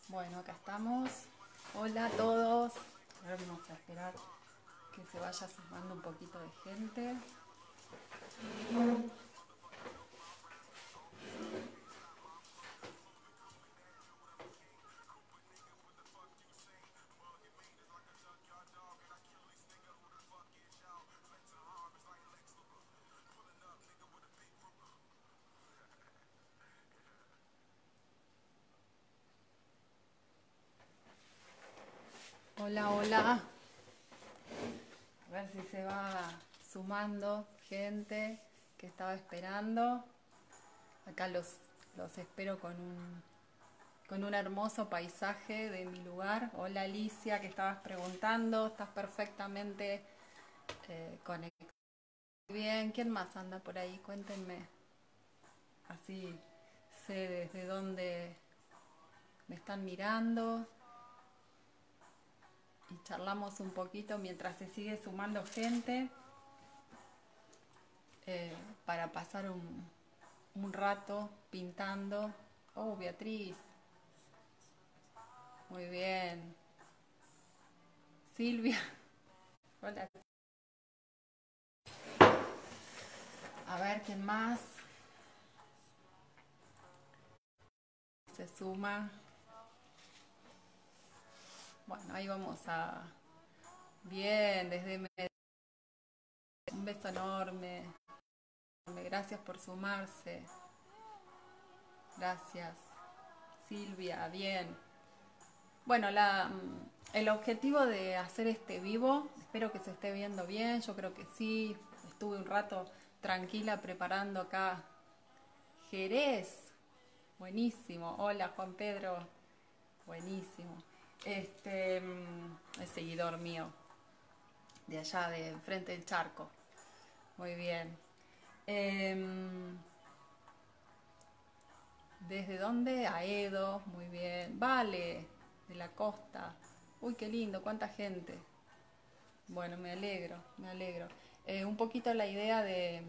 Bueno, acá estamos. Hola a todos. Ahora vamos a esperar que se vaya sumando un poquito de gente. Hola, hola. A ver si se va sumando gente que estaba esperando. Acá los espero con un hermoso paisaje de mi lugar. Hola Alicia, que estabas preguntando. Estás perfectamente conectada. Bien, ¿quién más anda por ahí? Cuéntenme. Así sé desde dónde me están mirando y charlamos un poquito mientras se sigue sumando gente eh, para pasar un rato pintando. Oh, Beatriz, muy bien. Silvia, hola. A ver, ¿quién más se suma? Bueno, ahí vamos a... Bien, un beso enorme. Gracias por sumarse. Gracias. Silvia, bien. Bueno, el objetivo de hacer este vivo, espero que se esté viendo bien, yo creo que sí. Estuve un rato tranquila preparando acá Jerez. Buenísimo. Hola Juan Pedro. Buenísimo. Es seguidor mío, de allá, de frente del charco. Muy bien. Em, ¿Desde dónde? Aedo, muy bien. Vale, de la costa. Uy, qué lindo, cuánta gente. Bueno, me alegro, me alegro. Un poquito la idea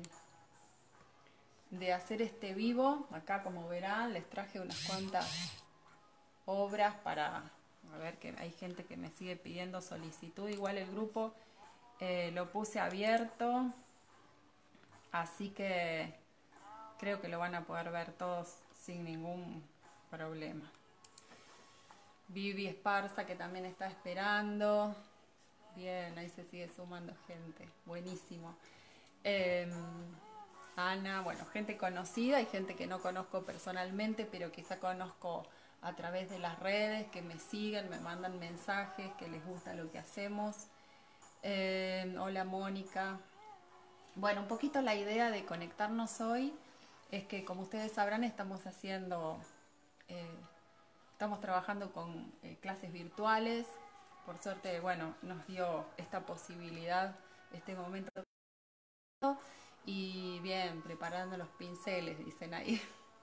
de hacer este vivo. Acá, como verán, les traje unas cuantas obras para... A ver, que hay gente que me sigue pidiendo solicitud. Igual el grupo lo puse abierto, así que creo que lo van a poder ver todos sin ningún problema. Vivi Esparza, que también está esperando. Bien, ahí se sigue sumando gente. Buenísimo. Eh, Ana, bueno, gente conocida y gente que no conozco personalmente, pero quizá conozco a través de las redes, que me siguen, me mandan mensajes, que les gusta lo que hacemos. Hola Mónica. Bueno, un poquito la idea de conectarnos hoy es que, como ustedes sabrán, eh, estamos trabajando con clases virtuales. Por suerte, bueno, nos dio esta posibilidad, este momento. Y bien, preparando los pinceles, dicen ahí.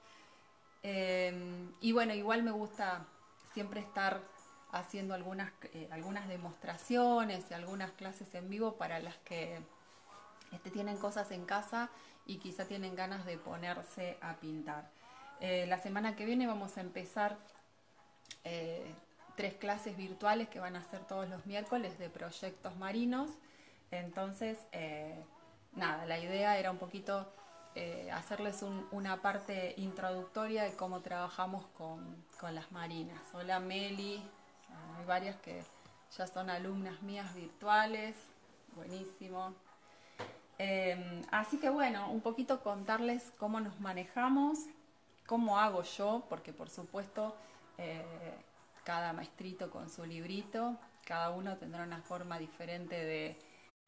Y bueno, igual me gusta siempre estar haciendo algunas demostraciones y algunas clases en vivo para las que tienen cosas en casa y quizá tienen ganas de ponerse a pintar. La semana que viene vamos a empezar eh, 3 clases virtuales que van a ser todos los miércoles de proyectos marinos. Entonces, nada, la idea era un poquito hacerles una parte introductoria de cómo trabajamos con las marinas. Hola Meli, hay varias que ya son alumnas mías virtuales, buenísimo. Así que bueno, un poquito contarles cómo nos manejamos, cómo hago yo, porque por supuesto eh, cada maestrito con su librito, cada uno tendrá una forma diferente de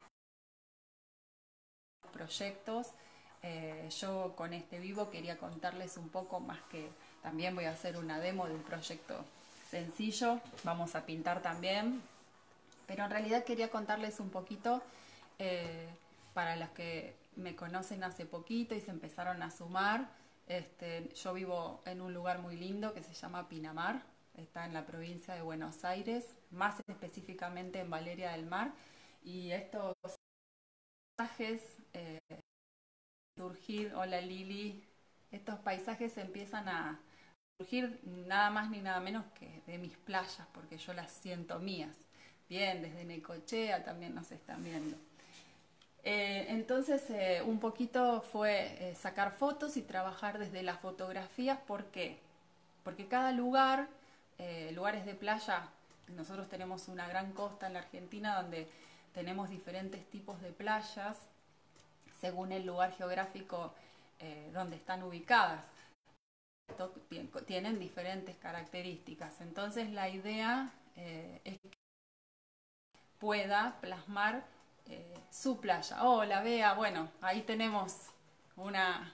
proyectos. Yo con este vivo quería contarles un poco más, que también voy a hacer una demo de un proyecto sencillo, vamos a pintar también, pero en realidad quería contarles un poquito eh, para los que me conocen hace poquito y se empezaron a sumar. Yo vivo en un lugar muy lindo que se llama Pinamar, está en la provincia de Buenos Aires, más específicamente en Valeria del Mar, y estos paisajes surgir, hola Lili, estos paisajes empiezan a surgir nada más ni nada menos que de mis playas, porque yo las siento mías. Bien, desde Necochea también nos están viendo. Entonces un poquito fue sacar fotos y trabajar desde las fotografías. ¿Por qué? Porque cada lugar, lugares de playa, nosotros tenemos una gran costa en la Argentina donde tenemos diferentes tipos de playas según el lugar geográfico donde están ubicadas. Tienen diferentes características. Entonces la idea es que pueda plasmar su playa. Hola, Bea. Bueno, ahí tenemos una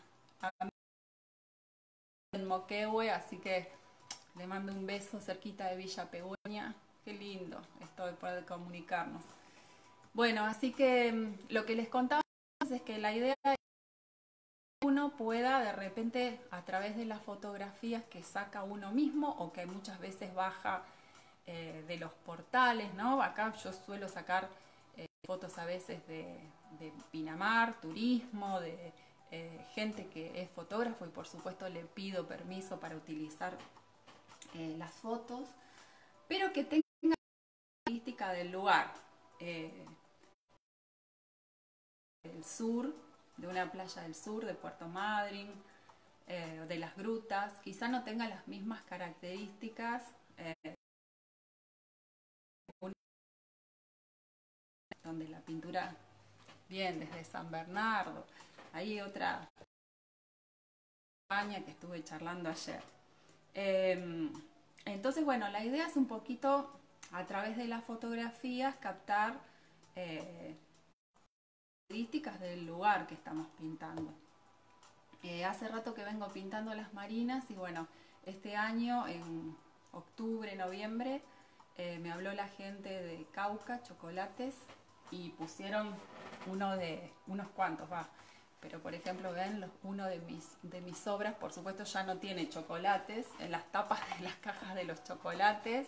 en Moquehue, así que le mando un beso cerquita de Villa Pehueña. Qué lindo esto de poder comunicarnos. Bueno, así que lo que les contaba es que la idea es que uno pueda de repente a través de las fotografías que saca uno mismo o que muchas veces baja de los portales, ¿no? Acá yo suelo sacar fotos a veces de Pinamar, turismo, de gente que es fotógrafo y por supuesto le pido permiso para utilizar las fotos, pero que tenga la característica del lugar. Del sur, de una playa del sur, de Puerto Madryn, de las grutas, quizá no tenga las mismas características donde la pintura, bien, desde San Bernardo, hay otra España que estuve charlando ayer. Entonces, bueno, la idea es un poquito a través de las fotografías captar características del lugar que estamos pintando. Hace rato que vengo pintando las marinas y bueno, este año en octubre, noviembre, me habló la gente de Cauca, Chocolates, y pusieron unos cuantos, pero por ejemplo ven, uno de mis obras, por supuesto ya no tiene chocolates, en las tapas de las cajas de los chocolates,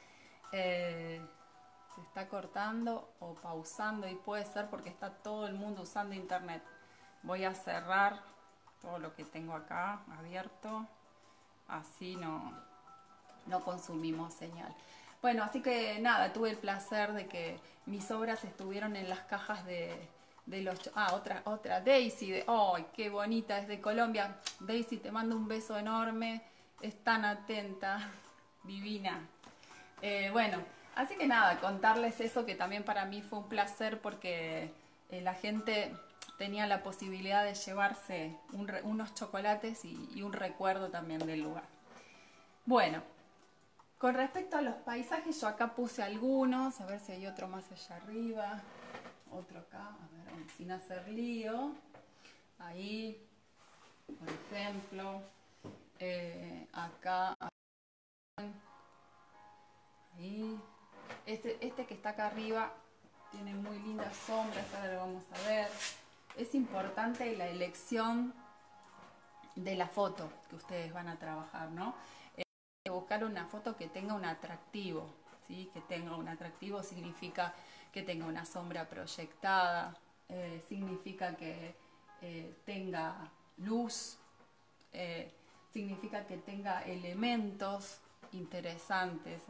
se está cortando o pausando y puede ser porque está todo el mundo usando internet. Voy a cerrar todo lo que tengo acá abierto, así no consumimos señal. Bueno, así que nada, tuve el placer de que mis obras estuvieron en las cajas de los... otra Daisy, ¡ay, qué bonita! Es de Colombia. Daisy, te mando un beso enorme, es tan atenta, divina. Bueno, así que nada, contarles eso que también para mí fue un placer porque la gente tenía la posibilidad de llevarse unos chocolates y un recuerdo también del lugar. Bueno, con respecto a los paisajes, yo acá puse algunos, a ver si hay otro más allá arriba, otro acá, a ver, sin hacer lío. Ahí, por ejemplo, acá, ahí. Este que está acá arriba tiene muy lindas sombras, ahora lo vamos a ver. Es importante la elección de la foto que ustedes van a trabajar, ¿no? Buscar una foto que tenga un atractivo, ¿sí? Que tenga un atractivo significa que tenga una sombra proyectada, significa que tenga luz, significa que tenga elementos interesantes.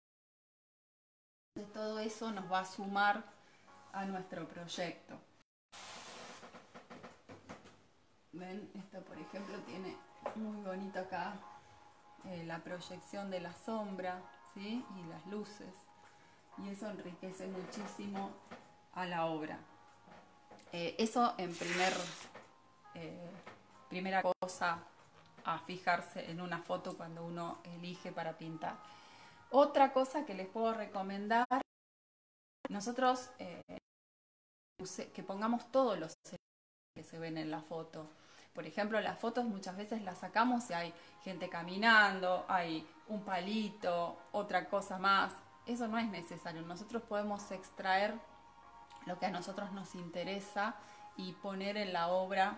Todo eso nos va a sumar a nuestro proyecto. Ven, esta por ejemplo tiene muy bonito acá la proyección de la sombra, ¿sí? Y las luces, y eso enriquece muchísimo a la obra. Eso en primera cosa a fijarse en una foto cuando uno elige para pintar. Otra cosa que les puedo recomendar, nosotros que pongamos todos los que se ven en la foto. Por ejemplo, las fotos muchas veces las sacamos y hay gente caminando, hay un palito, otra cosa más. Eso no es necesario. Nosotros podemos extraer lo que a nosotros nos interesa y poner en la obra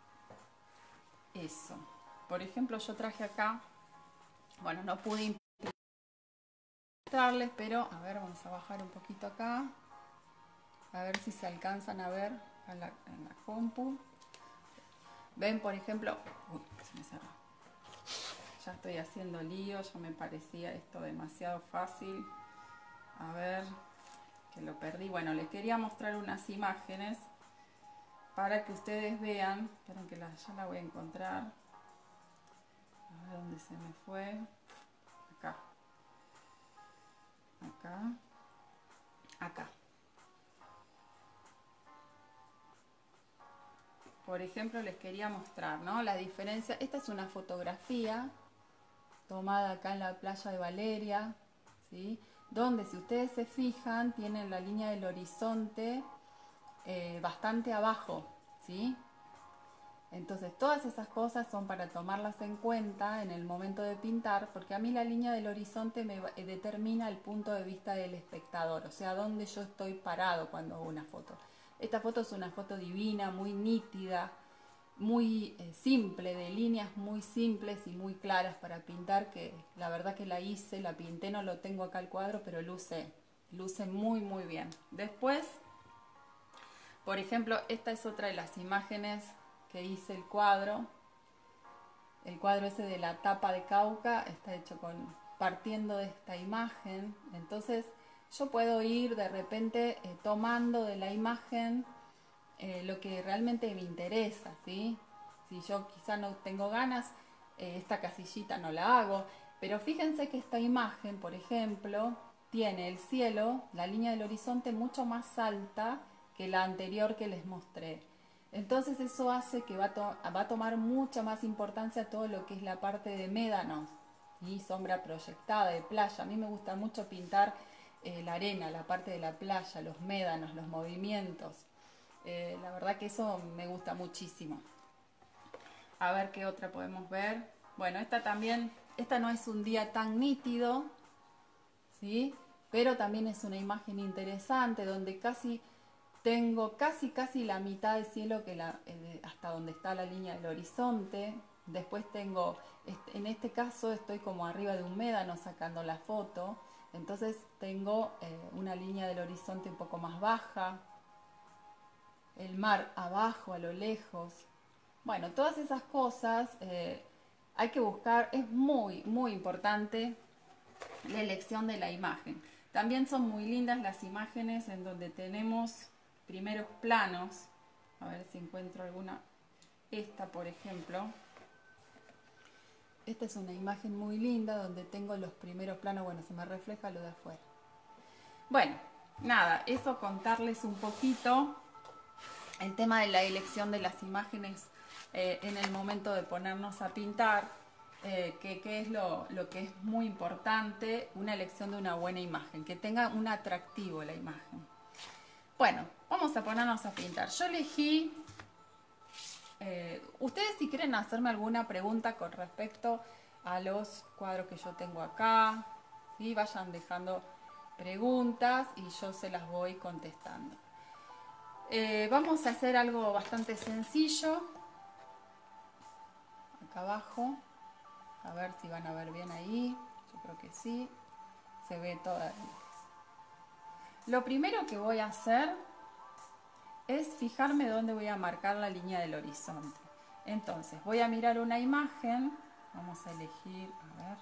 eso. Por ejemplo, yo traje acá, bueno, no pude mostrarles, pero a ver, vamos a bajar un poquito acá, a ver si se alcanzan a ver en la compu. Ven, por ejemplo, uy, se me cerró. ya estoy haciendo lío, ya me parecía esto demasiado fácil. A ver, que lo perdí. Bueno, les quería mostrar unas imágenes para que ustedes vean. Esperen que ya la voy a encontrar. A ver dónde se me fue. Acá. Acá. Acá. Por ejemplo, les quería mostrar, ¿no? La diferencia. Esta es una fotografía tomada acá en la playa de Valeria, ¿sí? Donde, si ustedes se fijan, tienen la línea del horizonte bastante abajo, ¿sí? Entonces, todas esas cosas son para tomarlas en cuenta en el momento de pintar, porque a mí la línea del horizonte me determina el punto de vista del espectador, o sea, dónde yo estoy parado cuando hago una foto. Esta foto es una foto divina, muy nítida, muy simple, de líneas muy simples y muy claras para pintar, que la verdad que la hice, la pinté, no lo tengo acá el cuadro, pero luce muy muy bien. Después, por ejemplo, esta es otra de las imágenes que hice el cuadro ese de la tapa de Cauca, está hecho partiendo de esta imagen. Entonces yo puedo ir de repente tomando de la imagen lo que realmente me interesa, ¿sí? Si yo quizá no tengo ganas, esta casillita no la hago, pero fíjense que esta imagen, por ejemplo, tiene el cielo, la línea del horizonte mucho más alta que la anterior que les mostré. Entonces eso hace que va a tomar mucha más importancia todo lo que es la parte de médanos y sombra proyectada de playa. A mí me gusta mucho pintar la arena, la parte de la playa, los médanos, los movimientos. La verdad que eso me gusta muchísimo. A ver qué otra podemos ver. Bueno, esta también, esta no es un día tan nítido, ¿sí? Pero también es una imagen interesante donde tengo casi la mitad del cielo hasta donde está la línea del horizonte. Después tengo, en este caso estoy como arriba de un médano sacando la foto. Entonces tengo una línea del horizonte un poco más baja. El mar abajo, a lo lejos. Bueno, todas esas cosas hay que buscar. Es muy, muy importante la elección de la imagen. También son muy lindas las imágenes en donde tenemos primeros planos. A ver si encuentro alguna. Esta, por ejemplo. Esta es una imagen muy linda donde tengo los primeros planos. Bueno, se me refleja lo de afuera. Bueno, nada, eso contarles un poquito el tema de la elección de las imágenes en el momento de ponernos a pintar. Que es lo que es muy importante, una elección de una buena imagen, que tenga un atractivo la imagen. Bueno, vamos a ponernos a pintar. Yo elegí, ustedes si quieren hacerme alguna pregunta con respecto a los cuadros que yo tengo acá, ¿sí? Vayan dejando preguntas y yo se las voy contestando. Vamos a hacer algo bastante sencillo. Acá abajo. A ver si van a ver bien ahí. Yo creo que sí. Se ve toda. Lo primero que voy a hacer es fijarme dónde voy a marcar la línea del horizonte. Entonces voy a mirar una imagen. Vamos a elegir, a ver.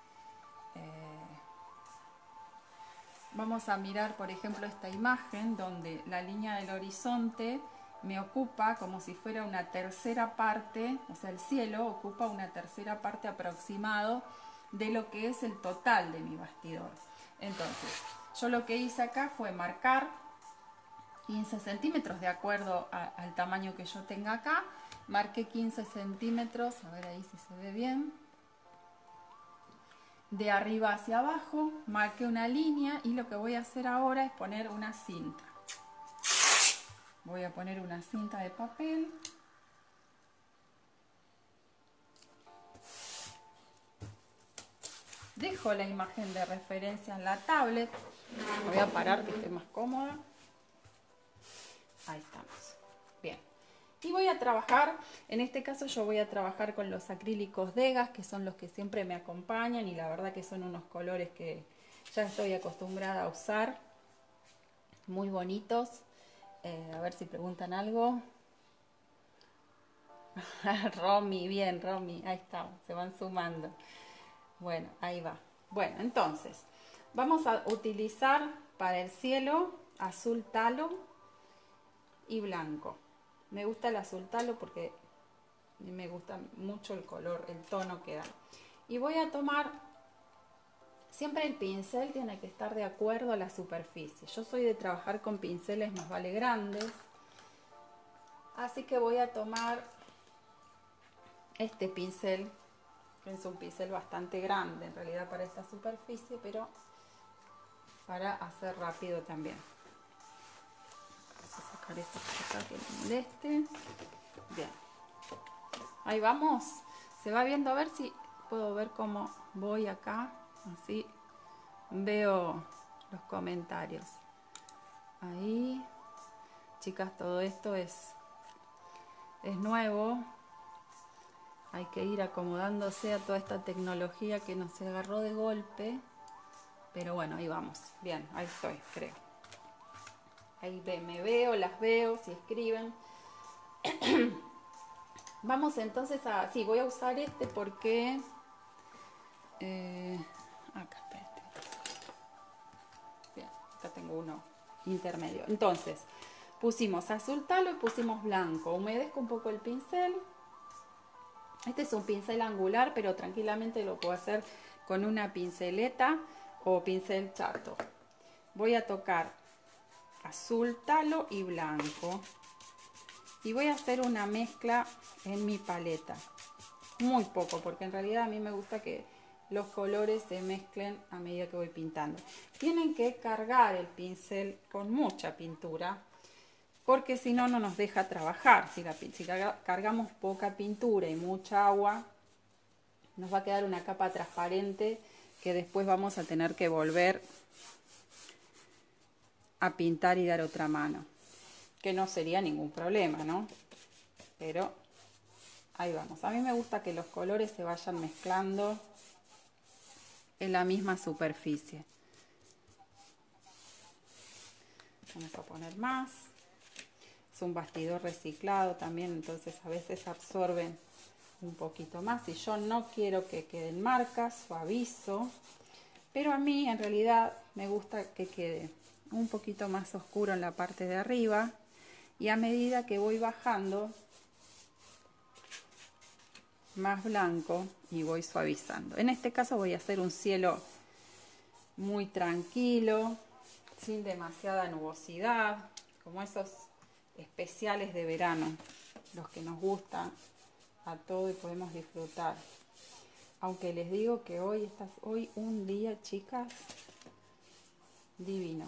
Vamos a mirar, por ejemplo, esta imagen donde la línea del horizonte me ocupa como si fuera una tercera parte, o sea, el cielo ocupa una tercera parte aproximado de lo que es el total de mi bastidor. Entonces, yo lo que hice acá fue marcar 15 centímetros de acuerdo al tamaño que yo tenga acá. Marqué 15 centímetros, a ver ahí si se ve bien. De arriba hacia abajo, marqué una línea y lo que voy a hacer ahora es poner una cinta. Voy a poner una cinta de papel. Dejo la imagen de referencia en la tablet. Voy a parar que esté más cómoda. Ahí estamos. Bien. Y voy a trabajar, en este caso yo voy a trabajar con los acrílicos Degas, que son los que siempre me acompañan y la verdad que son unos colores que ya estoy acostumbrada a usar. Muy bonitos. A ver si preguntan algo. Romy, bien, Romy, ahí estamos, se van sumando. Bueno, ahí va. Bueno, entonces, vamos a utilizar para el cielo azul talo y blanco. Me gusta el azul talo porque me gusta mucho el color, el tono que da. Y voy a tomar, siempre el pincel tiene que estar de acuerdo a la superficie. Yo soy de trabajar con pinceles más vale grandes, así que voy a tomar este pincel, que es un pincel bastante grande en realidad para esta superficie, pero para hacer rápido también. Vamos a sacar esto por acá que me moleste. Bien, ahí vamos. Se va viendo, a ver si puedo ver cómo voy acá, así veo los comentarios. Ahí, chicas, todo esto es nuevo. Hay que ir acomodándose a toda esta tecnología que nos agarró de golpe. Pero bueno, ahí vamos. Bien, ahí estoy, creo. Ahí me veo, las veo, si escriben. Vamos entonces a... Sí, voy a usar este porque... acá, espérate. Bien, acá tengo uno intermedio. Entonces, pusimos azul talo y pusimos blanco. Humedezco un poco el pincel. Este es un pincel angular, pero tranquilamente lo puedo hacer con una pinceleta o pincel chato. Voy a tocar azul talo y blanco. Y voy a hacer una mezcla en mi paleta. Muy poco, porque en realidad a mí me gusta que los colores se mezclen a medida que voy pintando. Tienen que cargar el pincel con mucha pintura, porque si no, no nos deja trabajar. Si cargamos poca pintura y mucha agua, nos va a quedar una capa transparente que después vamos a tener que volver a pintar y dar otra mano. Que no sería ningún problema, ¿no? Pero ahí vamos. A mí me gusta que los colores se vayan mezclando en la misma superficie. Vamos a poner más. Es un bastidor reciclado también, entonces a veces absorben un poquito más. Si yo no quiero que queden marcas, suavizo. Pero a mí en realidad me gusta que quede un poquito más oscuro en la parte de arriba. Y a medida que voy bajando, más blanco y voy suavizando. En este caso voy a hacer un cielo muy tranquilo, sin demasiada nubosidad, como esos especiales de verano, los que nos gustan a todo y podemos disfrutar. Aunque les digo que hoy un día, chicas, divino.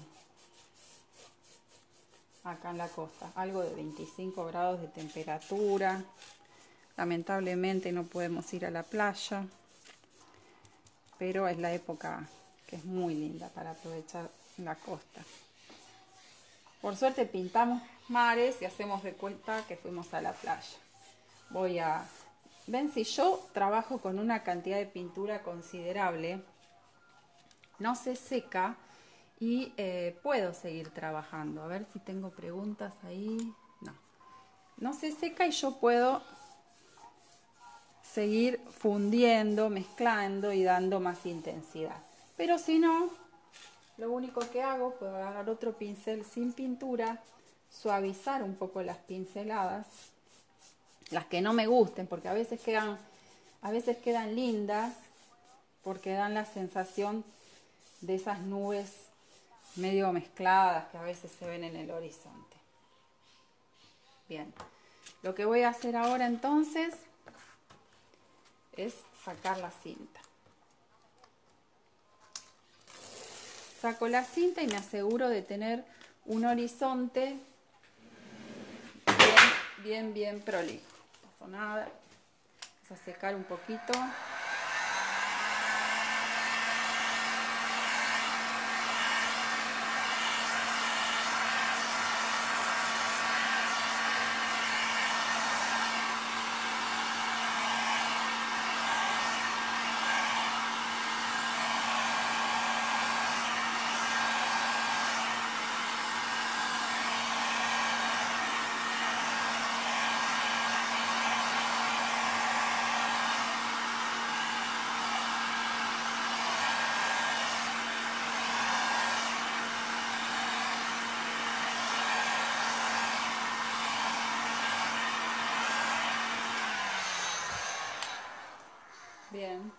Acá en la costa, algo de 25 grados de temperatura. Lamentablemente no podemos ir a la playa, pero es la época que es muy linda para aprovechar la costa. Por suerte pintamos mares y hacemos de cuenta que fuimos a la playa. Ven, si yo trabajo con una cantidad de pintura considerable, no se seca y puedo seguir trabajando. A ver si tengo preguntas ahí. No se seca y yo puedo seguir fundiendo, mezclando y dando más intensidad. Pero si no, lo único que hago, puedo agarrar otro pincel sin pintura, suavizar un poco las pinceladas, las que no me gusten, porque a veces quedan lindas, porque dan la sensación de esas nubes medio mezcladas que a veces se ven en el horizonte. Bien, lo que voy a hacer ahora entonces es sacar la cinta. Saco la cinta y me aseguro de tener un horizonte bien prolijo. No pasó nada. Vamos a secar un poquito. Bien.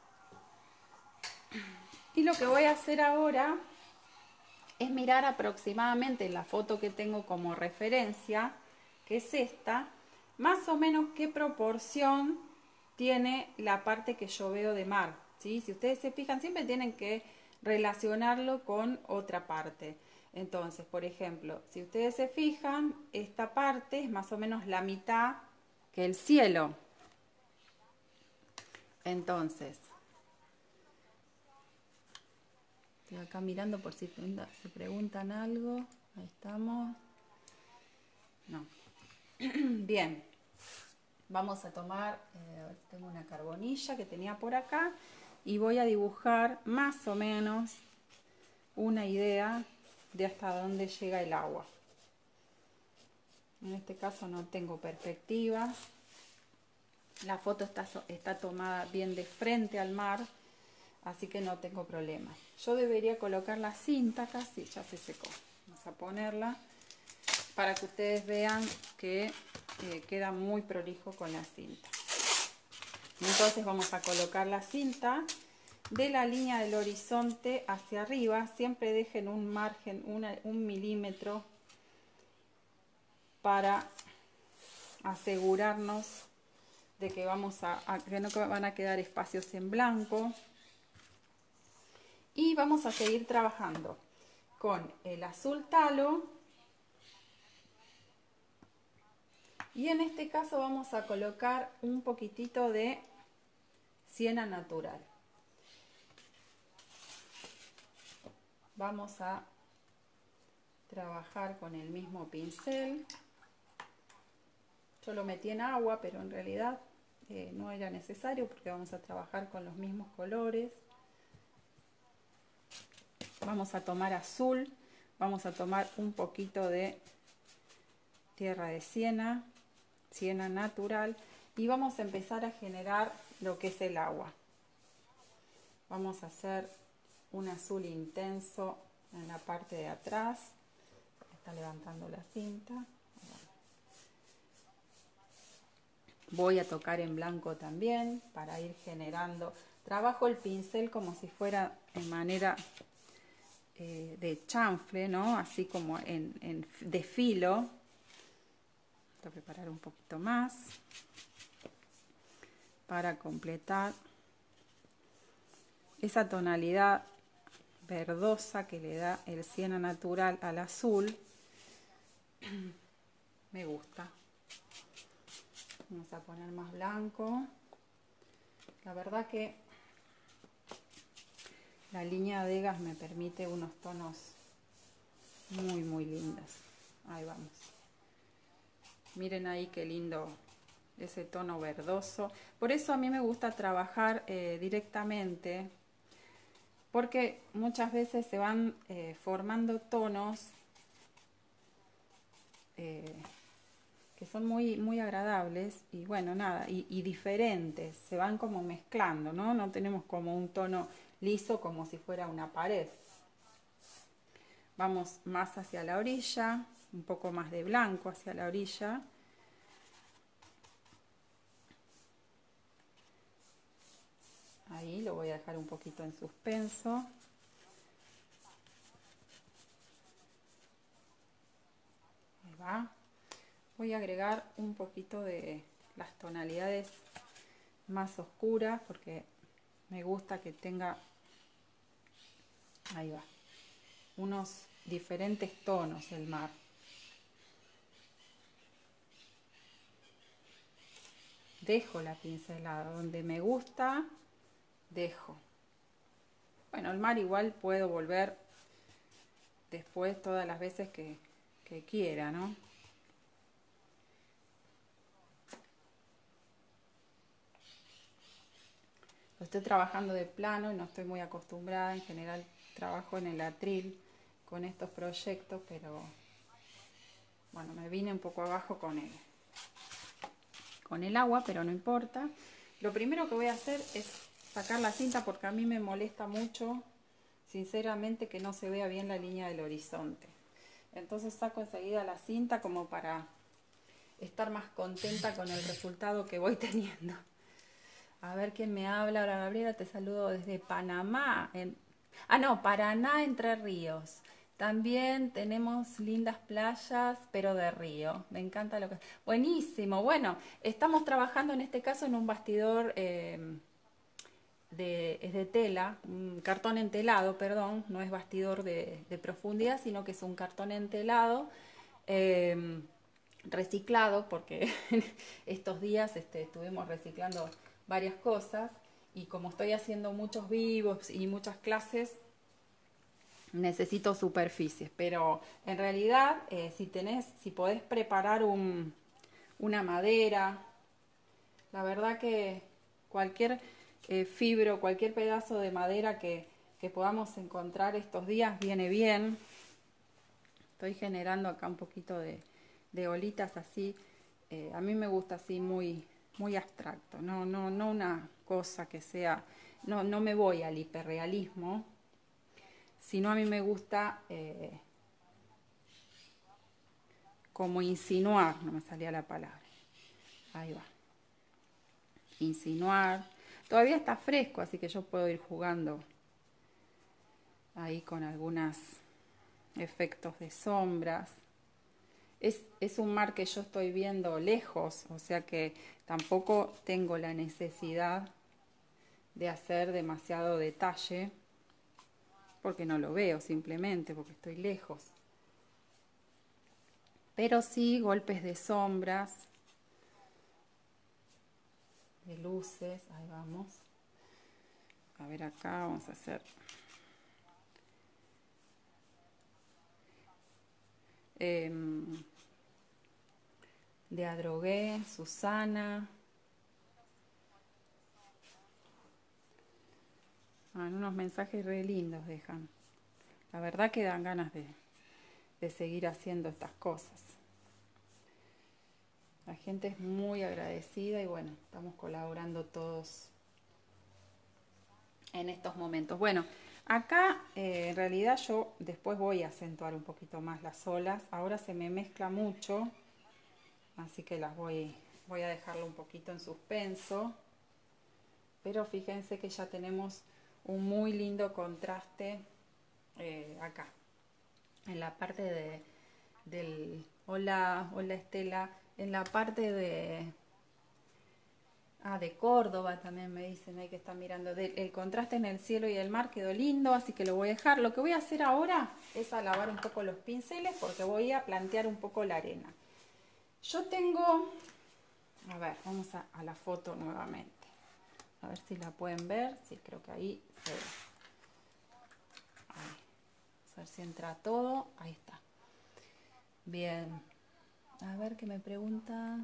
Y lo que voy a hacer ahora es mirar aproximadamente la foto que tengo como referencia, que es esta, más o menos qué proporción tiene la parte que yo veo de mar, ¿sí? Si ustedes se fijan, siempre tienen que relacionarlo con otra parte. Entonces, por ejemplo, si ustedes se fijan, esta parte es más o menos la mitad que el cielo. Entonces, estoy acá mirando por si se preguntan algo. Ahí estamos. No. Bien. Vamos a tomar, tengo una carbonilla que tenía por acá y voy a dibujar más o menos una idea de hasta dónde llega el agua. En este caso no tengo perspectivas. La foto está tomada bien de frente al mar, así que no tengo problema. Yo debería colocar la cinta casi, ya se secó. Vamos a ponerla para que ustedes vean que queda muy prolijo con la cinta. Entonces vamos a colocar la cinta de la línea del horizonte hacia arriba. Siempre dejen un margen, un milímetro, para asegurarnos de que que no van a quedar espacios en blanco. Y vamos a seguir trabajando con el azul talo. Y en este caso vamos a colocar un poquitito de siena natural. Vamos a trabajar con el mismo pincel. Yo lo metí en agua, pero en realidad no era necesario porque vamos a trabajar con los mismos colores. Vamos a tomar azul, vamos a tomar un poquito de tierra de siena, siena natural, y vamos a empezar a generar lo que es el agua. Vamos a hacer un azul intenso en la parte de atrás. Está levantando la cinta. Voy a tocar en blanco también para ir generando. Trabajo el pincel como si fuera en manera de chanfle, ¿no? Así como de filo. Voy a preparar un poquito más para completar esa tonalidad verdosa que le da el siena natural al azul. Me gusta. Vamos a poner más blanco. La verdad que la línea de Degas me permite unos tonos muy lindos. Ahí vamos. Miren ahí qué lindo ese tono verdoso. Por eso a mí me gusta trabajar directamente, porque muchas veces se van formando tonos que son muy agradables y bueno, nada, y diferentes, se van como mezclando, ¿no? No tenemos como un tono liso como si fuera una pared. Vamos más hacia la orilla, un poco más de blanco hacia la orilla. Ahí lo voy a dejar un poquito en suspenso. Ahí va. Voy a agregar un poquito de las tonalidades más oscuras porque me gusta que tenga, ahí va, unos diferentes tonos el mar. Dejo la pincelada donde me gusta, dejo. Bueno, el mar igual puedo volver después todas las veces que quiera, ¿no? Lo estoy trabajando de plano y no estoy muy acostumbrada. En general trabajo en el atril con estos proyectos, pero bueno, me vine un poco abajo con el agua, pero no importa. Lo primero que voy a hacer es sacar la cinta porque a mí me molesta mucho, sinceramente, que no se vea bien la línea del horizonte. Entonces saco enseguida la cinta como para estar más contenta con el resultado que voy teniendo. A ver quién me habla. Hola Gabriela, te saludo desde Panamá. No, Paraná, Entre Ríos. También tenemos lindas playas, pero de río. Me encanta lo que... Buenísimo. Bueno, estamos trabajando en este caso en un bastidor es de tela, un cartón entelado, perdón. No es bastidor de profundidad, sino que es un cartón entelado. Reciclado, porque estos días estuvimos reciclando varias cosas y como estoy haciendo muchos vivos y muchas clases, necesito superficies, pero en realidad si podés preparar una madera, la verdad que cualquier fibro, cualquier pedazo de madera que podamos encontrar estos días viene bien. Estoy generando acá un poquito de olitas así. A mí me gusta así muy, muy abstracto, no una cosa que sea, no me voy al hiperrealismo, sino a mí me gusta como insinuar, no me salía la palabra, ahí va, insinuar. Todavía está fresco, así que yo puedo ir jugando ahí con algunos efectos de sombras. Es un mar que yo estoy viendo lejos, o sea que tampoco tengo la necesidad de hacer demasiado detalle, porque no lo veo simplemente, porque estoy lejos. Pero sí golpes de sombras, de luces, ahí vamos. A ver acá, vamos a hacer... de Adrogué, Susana. Unos mensajes re lindos dejan. La verdad que dan ganas de seguir haciendo estas cosas. La gente es muy agradecida y bueno, estamos colaborando todos en estos momentos. Bueno, acá en realidad yo después voy a acentuar un poquito más las olas. Ahora se me mezcla mucho, así que voy a dejarlo un poquito en suspenso. Pero fíjense que ya tenemos un muy lindo contraste acá, en la parte del... Hola Estela, en la parte de Córdoba también me dicen, hay que estar mirando. El contraste en el cielo y el mar quedó lindo, así que lo voy a dejar. Lo que voy a hacer ahora es lavar un poco los pinceles porque voy a plantear un poco la arena. Yo tengo... A ver, vamos a la foto nuevamente. A ver si la pueden ver. Sí, creo que ahí se ve. Ahí. A ver si entra todo. Ahí está. Bien. A ver qué me pregunta.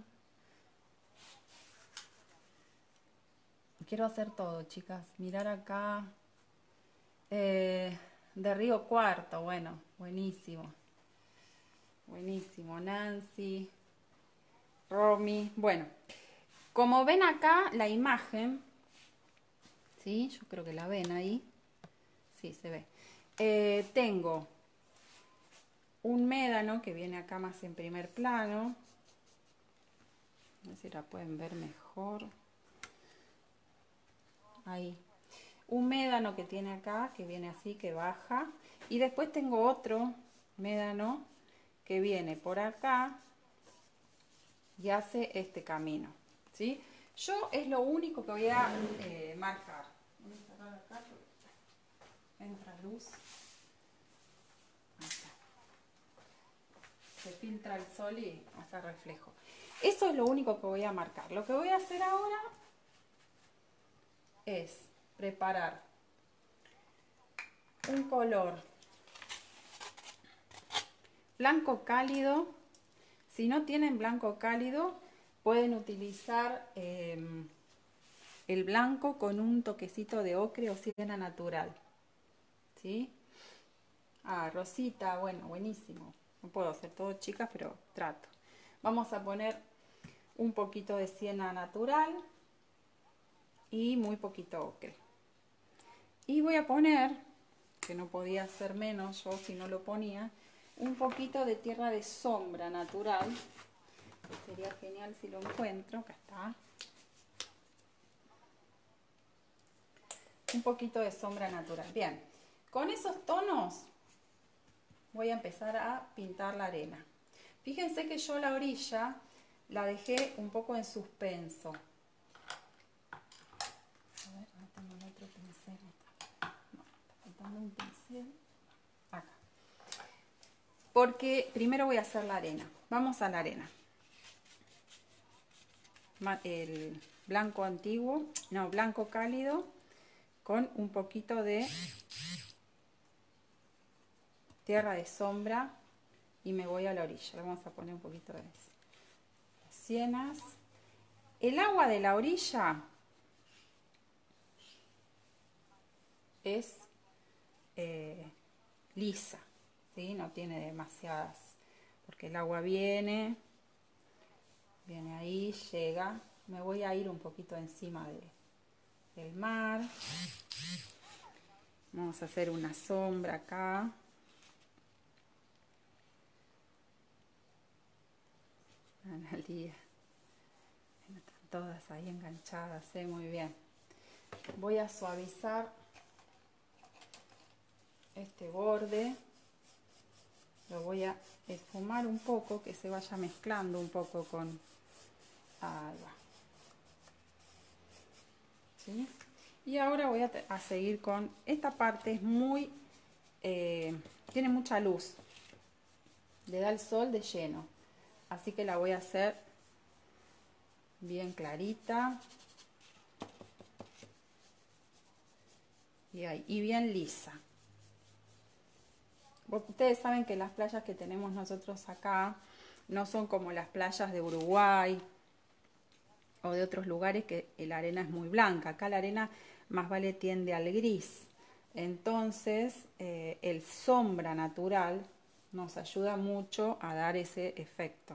Quiero hacer todo, chicas. Mirar acá. De Río Cuarto. Bueno, buenísimo. Buenísimo. Nancy. Romy. Bueno, como ven acá la imagen. ¿Sí? Yo creo que la ven ahí. Sí, se ve. Tengo un médano que viene acá más en primer plano. A ver si la pueden ver mejor. Ahí. Un médano que tiene acá, que viene así, que baja. Y después tengo otro médano que viene por acá y hace este camino. ¿Sí? Yo es lo único que voy a marcar. Voy a cerrar acá porque entra luz. Ahí está. Se filtra el sol y hace reflejo. Eso es lo único que voy a marcar. Lo que voy a hacer ahora es preparar un color blanco cálido. Si no tienen blanco cálido, pueden utilizar el blanco con un toquecito de ocre o siena natural. ¿Sí? Rosita, bueno, buenísimo. No puedo hacer todo, chicas, pero trato. Vamos a poner un poquito de siena natural y muy poquito ocre. Y voy a poner, que no podía ser menos yo si no lo ponía, un poquito de tierra de sombra natural. Que sería genial si lo encuentro. Acá está. un poquito de sombra natural. Bien, con esos tonos voy a empezar a pintar la arena. Fíjense que yo la orilla la dejé un poco en suspenso. A ver, no tengo el otro pincel. No, está faltando un pincel. Acá. Porque primero voy a hacer la arena. Vamos a la arena. El blanco antiguo, no, blanco cálido con un poquito de tierra de sombra y me voy a la orilla. Le vamos a poner un poquito de sienas. El agua de la orilla es lisa, ¿sí? No tiene demasiadas, porque el agua viene ahí, llega. Me voy a ir un poquito encima del mar. Vamos a hacer una sombra acá. Analía. Están todas ahí enganchadas, muy bien. Voy a suavizar este borde. Lo voy a esfumar un poco, que se vaya mezclando un poco con agua. ¿Sí? Y ahora voy a seguir con esta parte. Es muy tiene mucha luz, le da el sol de lleno, así que la voy a hacer bien clarita y bien lisa. Ustedes saben que las playas que tenemos nosotros acá no son como las playas de Uruguay o de otros lugares que la arena es muy blanca. Acá la arena más vale tiende al gris. Entonces el sombra natural nos ayuda mucho a dar ese efecto.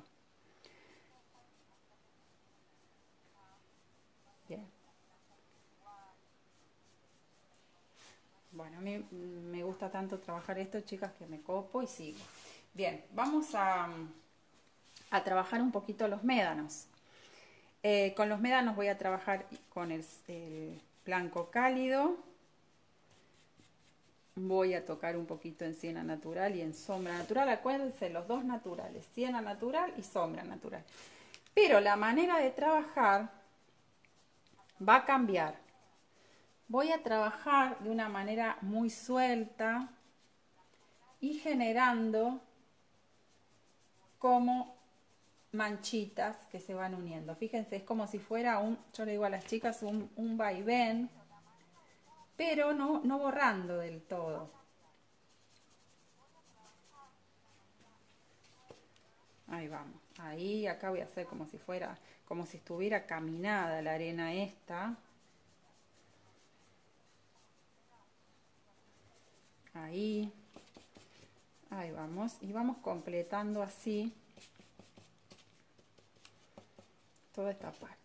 Bien. Bueno, a mí me gusta tanto trabajar esto, chicas, que me copo y sigo. Bien, vamos a trabajar un poquito los médanos. Con los médanos voy a trabajar con el blanco cálido. Voy a tocar un poquito en siena natural y en sombra natural. Acuérdense, los dos naturales, siena natural y sombra natural. Pero la manera de trabajar va a cambiar. Voy a trabajar de una manera muy suelta y generando como manchitas que se van uniendo. Fíjense, es como si fuera yo le digo a las chicas, un vaivén, pero no borrando del todo. Ahí vamos. Ahí, acá voy a hacer como si fuera, como si estuviera caminada la arena esta. Ahí. Ahí vamos. Y vamos completando así toda esta parte.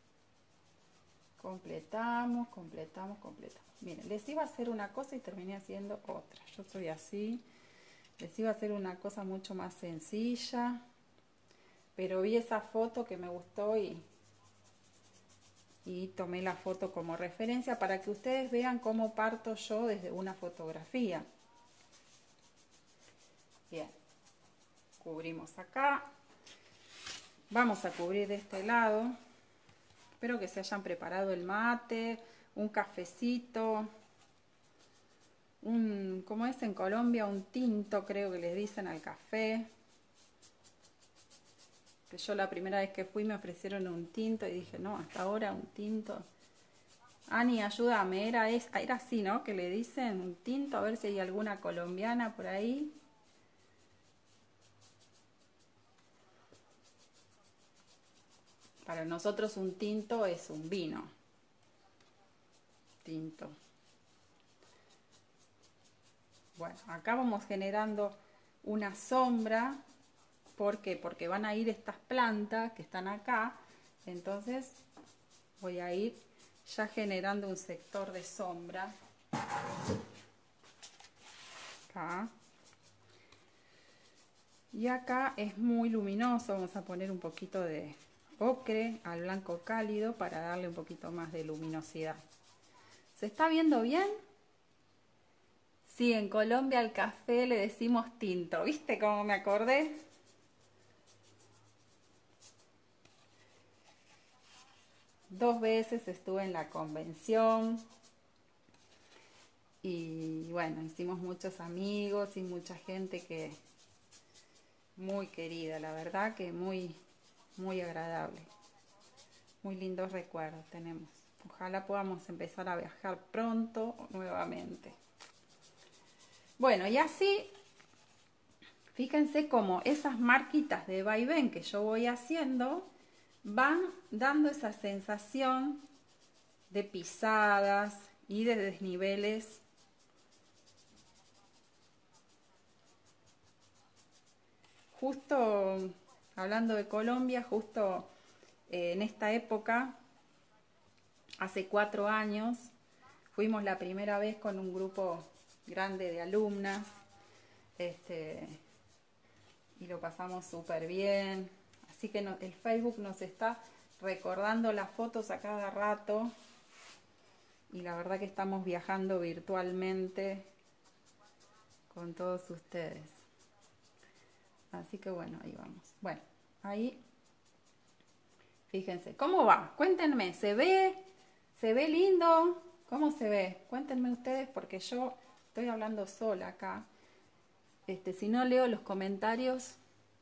Completamos, completamos, completamos. Miren, les iba a hacer una cosa y terminé haciendo otra. Yo soy así. Les iba a hacer una cosa mucho más sencilla. Pero vi esa foto que me gustó y tomé la foto como referencia para que ustedes vean cómo parto yo desde una fotografía. Bien. Cubrimos acá. Vamos a cubrir de este lado. Espero que se hayan preparado el mate, un cafecito, como es en Colombia, un tinto, creo que les dicen al café. Que yo la primera vez que fui me ofrecieron un tinto y dije, no, hasta ahora un tinto. Ani, ayúdame, era así, ¿no? Que le dicen un tinto, a ver si hay alguna colombiana por ahí. Para nosotros un tinto es un vino. Tinto. Bueno, acá vamos generando una sombra. ¿Por qué? Porque van a ir estas plantas que están acá. Entonces voy a ir ya generando un sector de sombra. Acá. Y acá es muy luminoso. Vamos a poner un poquito de ocre al blanco cálido para darle un poquito más de luminosidad. ¿Se está viendo bien? Sí, en Colombia al café le decimos tinto. ¿Viste cómo me acordé? Dos veces estuve en la convención y bueno, hicimos muchos amigos y mucha gente que muy querida, la verdad que muy agradable. Muy lindos recuerdos tenemos. Ojalá podamos empezar a viajar pronto nuevamente. Bueno, y así, fíjense cómo esas marquitas de vaivén que yo voy haciendo van dando esa sensación de pisadas y de desniveles. Justo hablando de Colombia, justo en esta época, hace 4 años, fuimos la primera vez con un grupo grande de alumnas, y lo pasamos súper bien. Así que el Facebook nos está recordando las fotos a cada rato y la verdad que estamos viajando virtualmente con todos ustedes. Así que bueno, ahí vamos. Bueno, ahí, fíjense, ¿cómo va? Cuéntenme, ¿se ve? ¿Se ve lindo? ¿Cómo se ve? Cuéntenme ustedes porque yo estoy hablando sola acá. Si no leo los comentarios,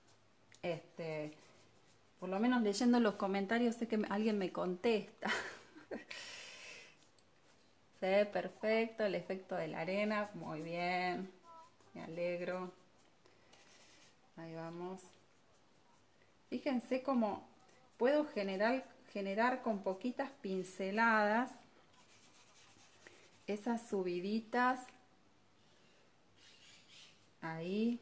por lo menos leyendo los comentarios sé que alguien me contesta. Se ve perfecto el efecto de la arena, muy bien, me alegro. Ahí vamos. Fíjense cómo puedo generar con poquitas pinceladas esas subiditas ahí,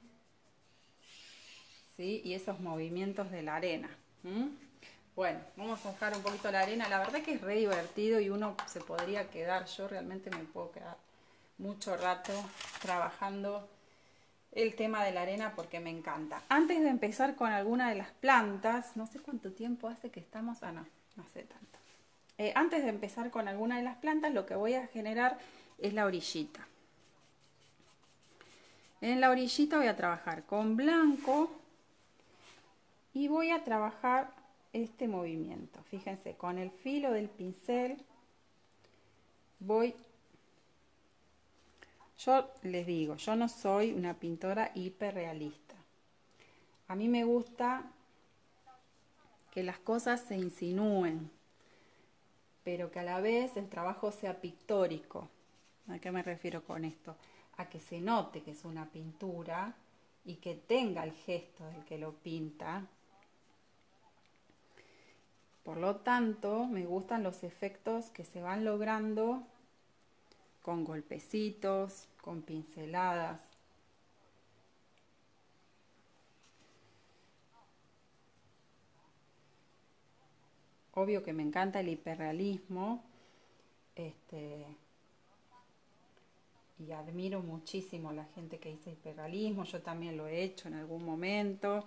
¿sí? Y esos movimientos de la arena. Bueno, vamos a dejar un poquito la arena. La verdad que es re divertido y uno se podría quedar. Yo realmente me puedo quedar mucho rato trabajando el tema de la arena porque me encanta. Antes de empezar con alguna de las plantas, no sé cuánto tiempo hace que estamos. No hace tanto. Antes de empezar con alguna de las plantas, lo que voy a generar es la orillita. En la orillita voy a trabajar con blanco y voy a trabajar este movimiento. Fíjense, con el filo del pincel yo les digo, yo no soy una pintora hiperrealista. A mí me gusta que las cosas se insinúen, pero que a la vez el trabajo sea pictórico. ¿A qué me refiero con esto? A que se note que es una pintura y que tenga el gesto del que lo pinta. Por lo tanto, me gustan los efectos que se van logrando con golpecitos, con pinceladas. Obvio que me encanta el hiperrealismo, y admiro muchísimo a la gente que dice hiperrealismo. Yo también lo he hecho en algún momento.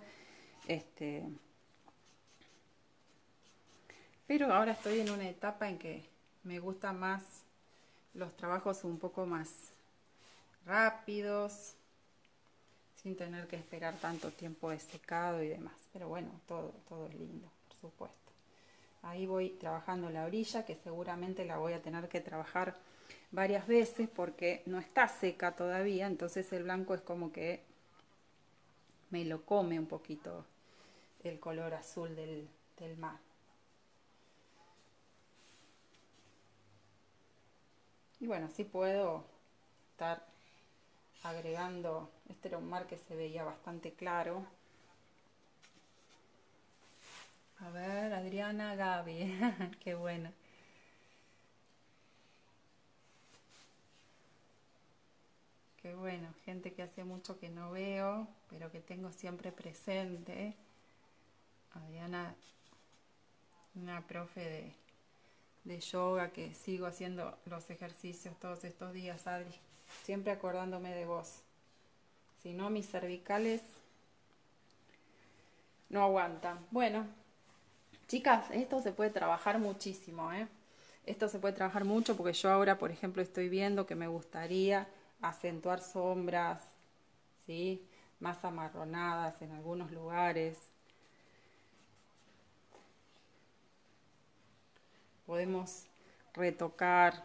Pero ahora estoy en una etapa en que me gustan más los trabajos un poco más rápidos, sin tener que esperar tanto tiempo de secado y demás. Pero bueno, todo es lindo, por supuesto. Ahí voy trabajando la orilla, que seguramente la voy a tener que trabajar varias veces porque no está seca todavía, entonces el blanco es como que me lo come un poquito el color azul del mar. Y bueno, sí puedo estar agregando, este era un mar que se veía bastante claro. A ver, Adriana, Gaby, qué bueno. Qué bueno, gente que hace mucho que no veo, pero que tengo siempre presente. Adriana, una profe de yoga que sigo haciendo los ejercicios todos estos días, Adri. Siempre acordándome de vos. Si no, mis cervicales no aguantan. Bueno, chicas, esto se puede trabajar muchísimo, ¿eh? Esto se puede trabajar mucho porque yo ahora, por ejemplo, estoy viendo que me gustaría acentuar sombras, ¿sí? Más amarronadas en algunos lugares. Podemos retocar,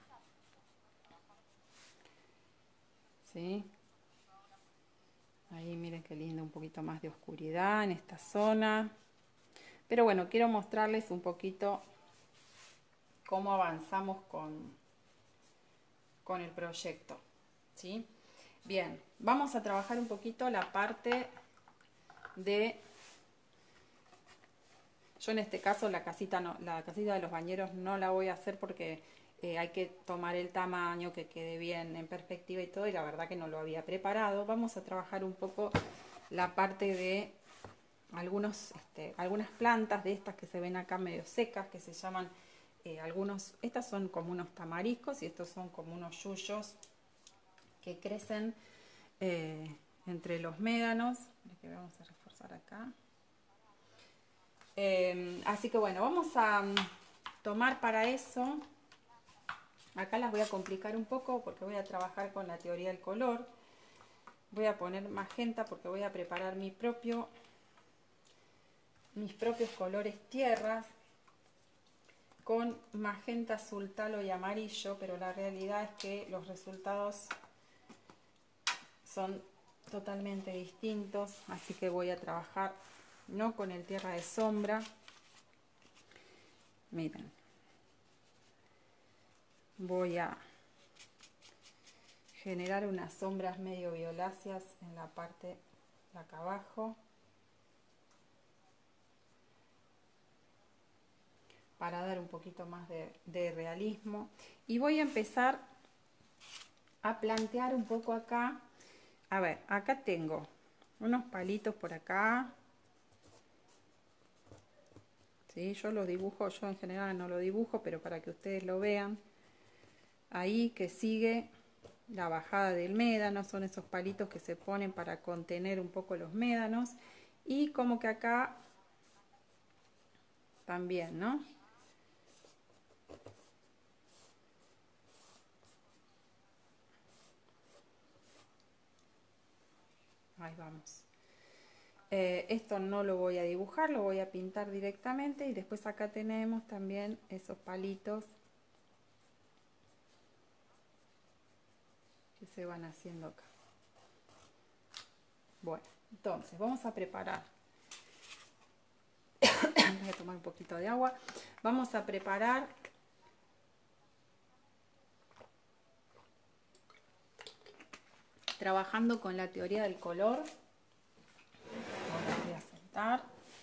¿sí? Ahí miren qué lindo, un poquito más de oscuridad en esta zona. Pero bueno, quiero mostrarles un poquito cómo avanzamos con el proyecto, ¿sí? Bien, vamos a trabajar un poquito la parte de... Yo en este caso la casita de los bañeros no la voy a hacer porque hay que tomar el tamaño, que quede bien en perspectiva y todo, y la verdad que no lo había preparado. Vamos a trabajar un poco la parte de algunas plantas de estas que se ven acá medio secas, que se llaman estas son como unos tamariscos y estos son como unos yuyos que crecen entre los médanos. Que vamos a reforzar acá. Así que bueno, vamos a tomar para eso, acá las voy a complicar un poco porque voy a trabajar con la teoría del color. Voy a poner magenta porque voy a preparar mis propios colores tierras con magenta, azul, talo y amarillo, pero la realidad es que los resultados son totalmente distintos, así que voy a trabajar no con el tierra de sombra. Miren, voy a generar unas sombras medio violáceas en la parte de acá abajo para dar un poquito más de realismo, y voy a empezar a plantear un poco acá. A ver, acá tengo unos palitos por acá, ¿sí? Yo los dibujo, yo en general no lo dibujo, pero para que ustedes lo vean. Ahí que sigue la bajada del médano, son esos palitos que se ponen para contener un poco los médanos, y como que acá también, ¿no? Ahí vamos. Esto no lo voy a dibujar, lo voy a pintar directamente, y después acá tenemos también esos palitos que se van haciendo acá. Bueno, entonces vamos a preparar. Voy a tomar un poquito de agua. Vamos a preparar trabajando con la teoría del color. Ahora voy a sentar.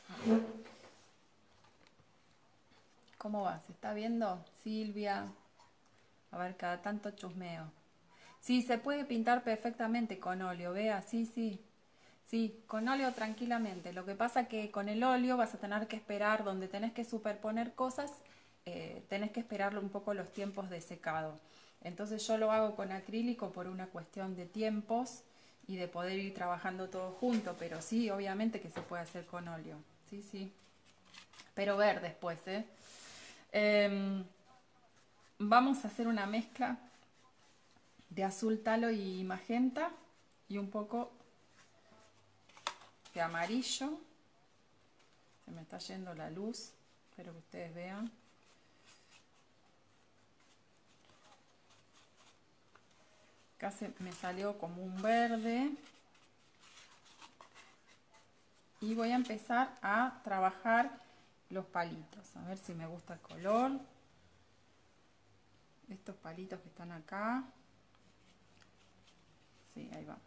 ¿Cómo va? ¿Se está viendo, Silvia? A ver, cada tanto chusmeo. Sí, se puede pintar perfectamente con óleo, vea, sí, sí. Sí, con óleo tranquilamente. Lo que pasa que con el óleo vas a tener que esperar, donde tenés que superponer cosas, tenés que esperarle un poco los tiempos de secado. Entonces yo lo hago con acrílico por una cuestión de tiempos y de poder ir trabajando todo junto, pero sí, obviamente que se puede hacer con óleo. Sí, sí. Pero ver después, ¿eh? Vamos a hacer una mezcla de azul, talo y magenta y un poco de amarillo. Se me está yendo la luz, espero que ustedes vean. Acá me salió como un verde. Y voy a empezar a trabajar los palitos. A ver si me gusta el color. Estos palitos que están acá. Sí, ahí vamos.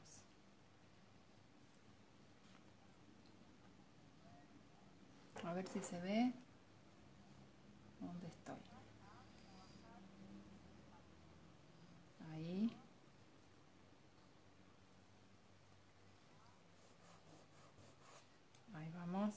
A ver si se ve. ¿Dónde estoy? Ahí. Ahí vamos.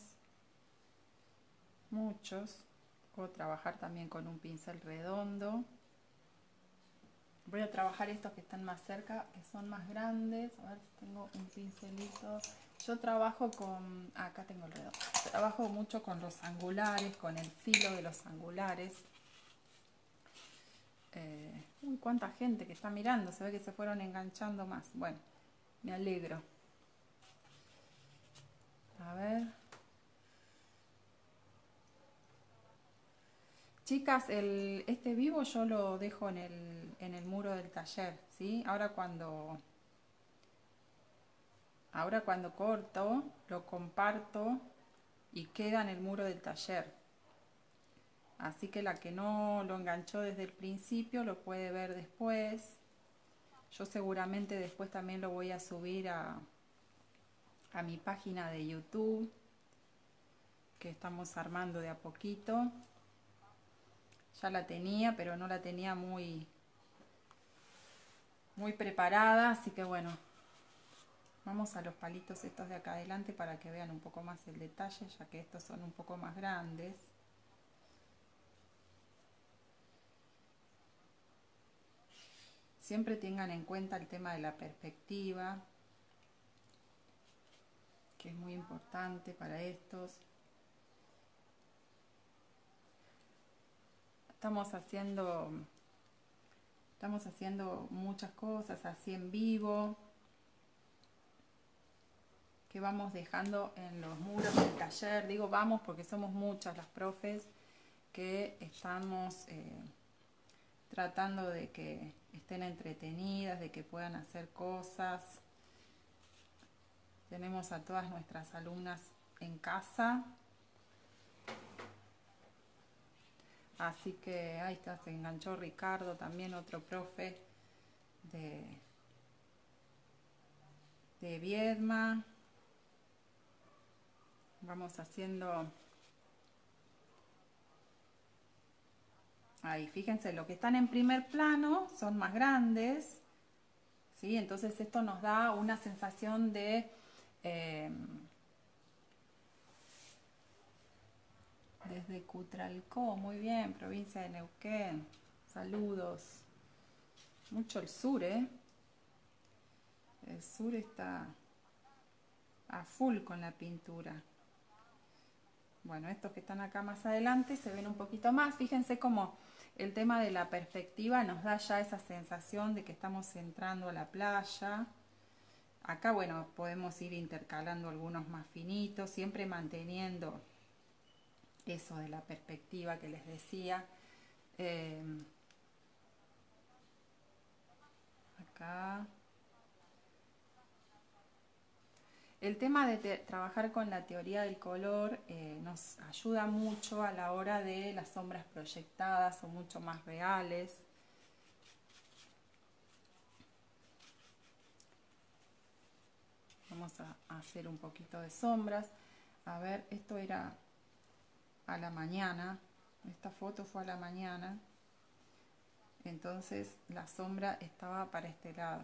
Muchos. Puedo trabajar también con un pincel redondo. Voy a trabajar estos que están más cerca, que son más grandes. A ver si tengo un pincelito. Yo trabajo con... acá tengo el redondo. Trabajo mucho con los angulares, con el filo de los angulares. Uy, cuánta gente que está mirando, se ve que se fueron enganchando más. Bueno, me alegro. A ver. Chicas, este vivo yo lo dejo en el muro del taller, ¿sí? Ahora cuando corto, lo comparto y queda en el muro del taller. Así que la que no lo enganchó desde el principio lo puede ver después. Yo seguramente después también lo voy a subir a mi página de YouTube, que estamos armando de a poquito. Ya la tenía, pero no la tenía muy preparada, así que bueno, vamos a los palitos estos de acá adelante para que vean un poco más el detalle, ya que estos son un poco más grandes. Siempre tengan en cuenta el tema de la perspectiva, que es muy importante para estos. Estamos haciendo muchas cosas así en vivo, que vamos dejando en los muros del taller. Digo vamos porque somos muchas las profes que estamos tratando de que estén entretenidas, de que puedan hacer cosas. Tenemos a todas nuestras alumnas en casa. Así que ahí está, se enganchó Ricardo, también otro profe de Viedma. Vamos haciendo... Ahí, fíjense, los que están en primer plano son más grandes, ¿sí? Entonces esto nos da una sensación de... desde Cutralcó, muy bien, provincia de Neuquén. Saludos. Mucho el sur, ¿eh? El sur está a full con la pintura. Bueno, estos que están acá más adelante se ven un poquito más. Fíjense cómo el tema de la perspectiva nos da ya esa sensación de que estamos entrando a la playa. Acá, bueno, podemos ir intercalando algunos más finitos, siempre manteniendo eso de la perspectiva que les decía. Acá. El tema de trabajar con la teoría del color nos ayuda mucho a la hora de las sombras proyectadas, son mucho más reales. Vamos a hacer un poquito de sombras. A ver, esto era a la mañana, esta foto fue a la mañana, entonces la sombra estaba para este lado.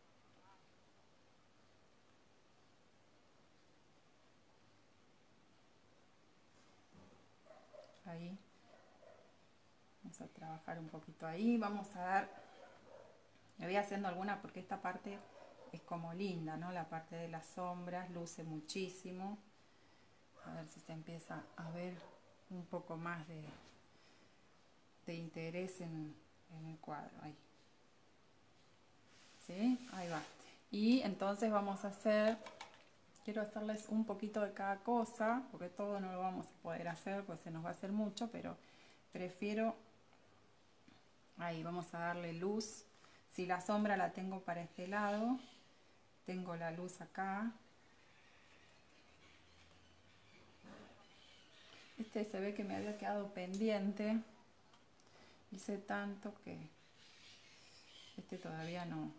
Ahí. Vamos a trabajar un poquito ahí, vamos a dar, le voy haciendo alguna porque esta parte es como linda, ¿no? La parte de las sombras luce muchísimo. A ver si se empieza a ver un poco más de interés en el cuadro. Ahí. ¿Sí? Ahí va. Y entonces vamos a hacer, quiero hacerles un poquito de cada cosa, porque todo no lo vamos a poder hacer, pues se nos va a hacer mucho, pero prefiero, ahí vamos a darle luz. Si la sombra la tengo para este lado, tengo la luz acá. Este se ve que me había quedado pendiente. Hice tanto que este todavía no.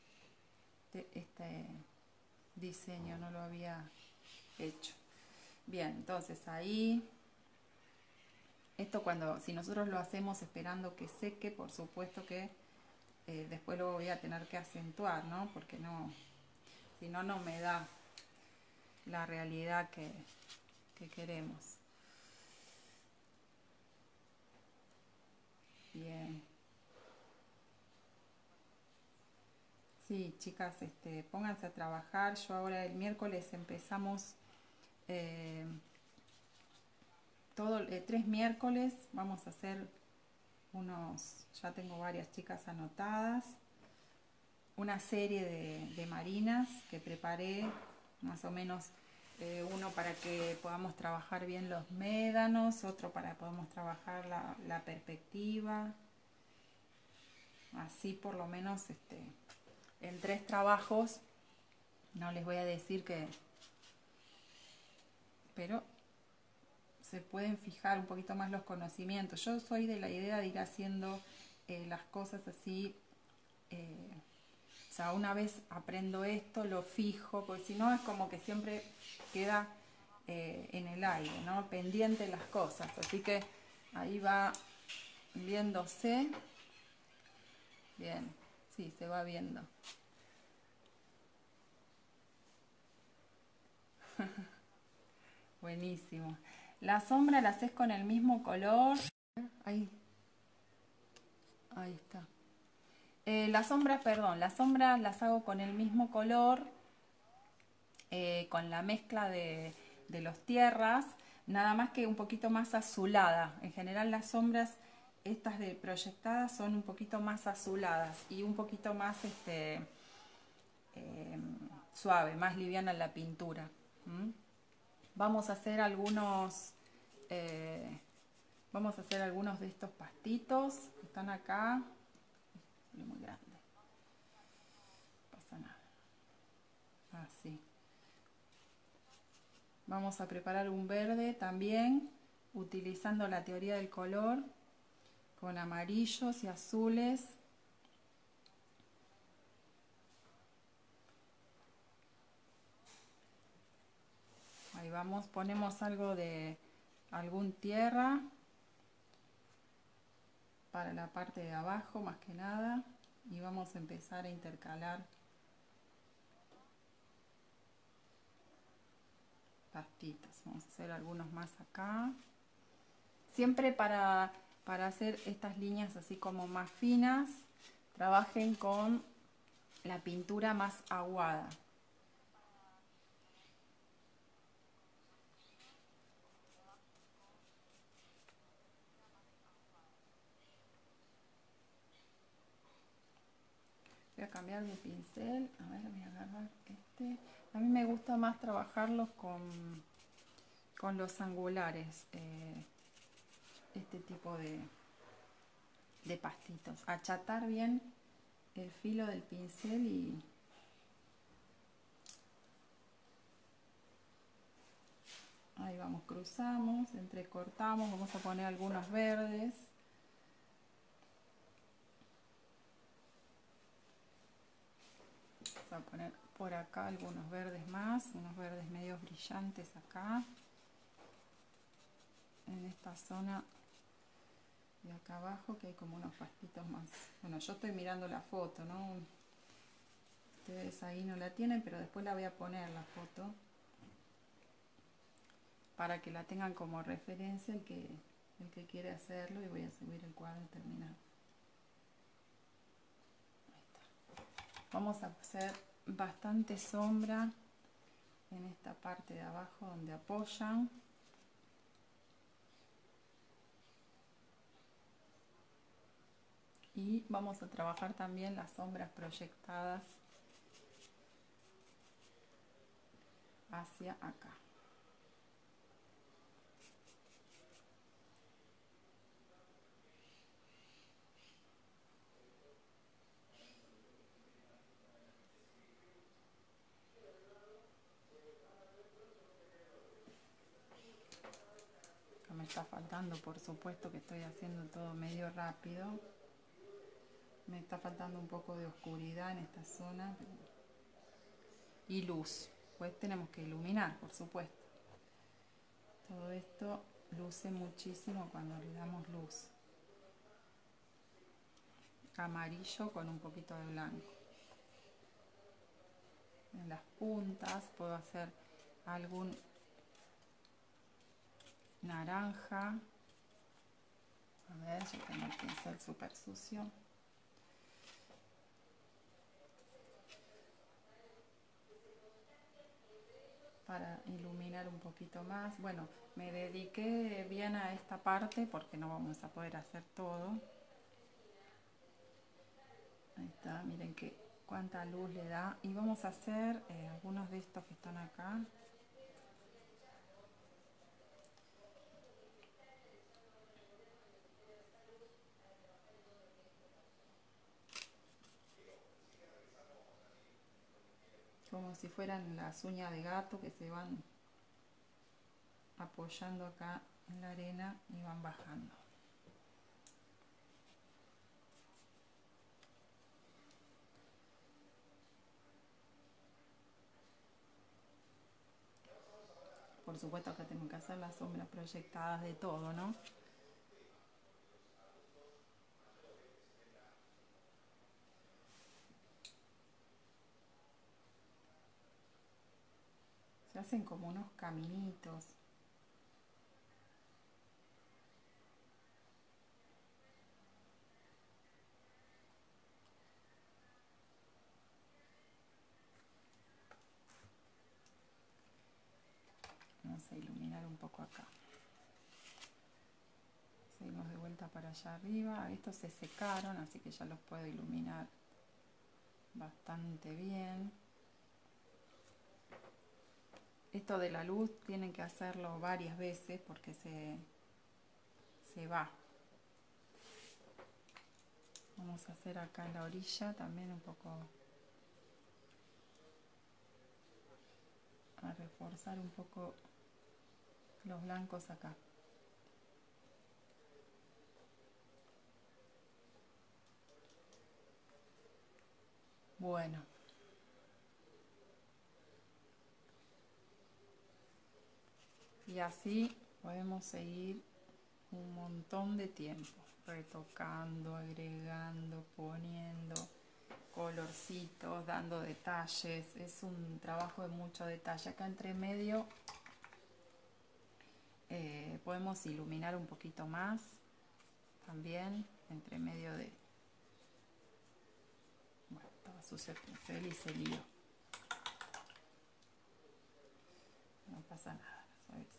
Este diseño no lo había hecho. Bien, entonces ahí. Esto si nosotros lo hacemos esperando que seque, por supuesto que después lo voy a tener que acentuar, ¿no? Porque no, si no, no me da la realidad que queremos. Bien. Sí, chicas, pónganse a trabajar. Yo ahora el miércoles empezamos 3 miércoles. Vamos a hacer ya tengo varias chicas anotadas, una serie de marinas que preparé, más o menos uno para que podamos trabajar bien los médanos, otro para que podamos trabajar la perspectiva, así por lo menos en 3 trabajos, no les voy a decir que, pero se pueden fijar un poquito más los conocimientos. Yo soy de la idea de ir haciendo las cosas así, o sea, una vez aprendo esto, lo fijo, porque si no es como que siempre queda en el aire, ¿no? Pendiente las cosas. Así que ahí va viéndose. Bien, sí, se va viendo. Buenísimo. La sombra la haces con el mismo color. Ahí, ahí está. Las sombras, perdón, las sombras las hago con el mismo color, con la mezcla de los tierras, nada más que un poquito más azulada. En general las sombras, estas de proyectadas, son un poquito más azuladas y un poquito más suave, más liviana la pintura. ¿Mm? Vamos a hacer algunos... vamos a hacer algunos de estos pastitos que están acá. Muy grande. No pasa nada. Así. Vamos a preparar un verde también, utilizando la teoría del color, con amarillos y azules. Ahí vamos, ponemos algo de algún tierra para la parte de abajo más que nada y vamos a empezar a intercalar pastitos. Vamos a hacer algunos más acá. Siempre para hacer estas líneas así como más finas, trabajen con la pintura más aguada. Voy a cambiar de pincel. A ver, voy a agarrar este. A mí me gusta más trabajarlos con los angulares. Este tipo de pastitos. Achatar bien el filo del pincel y ahí vamos, cruzamos, entrecortamos. Vamos a poner algunos verdes. Vamos a poner por acá algunos verdes más, unos verdes medios brillantes acá. En esta zona de acá abajo que hay como unos pastitos más. Bueno, yo estoy mirando la foto, ¿no? Ustedes ahí no la tienen, pero después la voy a poner la foto para que la tengan como referencia el que quiere hacerlo, y voy a subir el cuadro terminado. Ahí está. Vamos a hacer bastante sombra en esta parte de abajo donde apoyan. Y vamos a trabajar también las sombras proyectadas hacia acá. Me está faltando, por supuesto que estoy haciendo todo medio rápido. Me está faltando un poco de oscuridad en esta zona y luz, pues tenemos que iluminar, por supuesto. Todo esto luce muchísimo cuando le damos luz. Amarillo con un poquito de blanco. En las puntas puedo hacer algún naranja. A ver, yo tengo el pincel súper sucio. Para iluminar un poquito más. Bueno, me dediqué bien a esta parte porque no vamos a poder hacer todo. está, miren cuánta luz le da. Y vamos a hacer algunos de estos que están acá. Como si fueran las uñas de gato que se van apoyando acá en la arena y van bajando. Por supuesto que tengo que hacer las sombras proyectadas de todo, ¿no? Se hacen como unos caminitos. Vamos a iluminar un poco acá. Seguimos de vuelta para allá arriba. Estos se secaron, así que ya los puedo iluminar bastante bien. Esto de la luz tienen que hacerlo varias veces porque se va. Vamos a hacer acá en la orilla también un poco, a reforzar un poco los blancos acá. Bueno. Y así podemos seguir un montón de tiempo, retocando, agregando, poniendo colorcitos, dando detalles. Es un trabajo de mucho detalle. Acá entre medio podemos iluminar un poquito más también, entre medio de... Bueno, estaba sucio el pincel y se lió. No pasa nada, ¿sabes?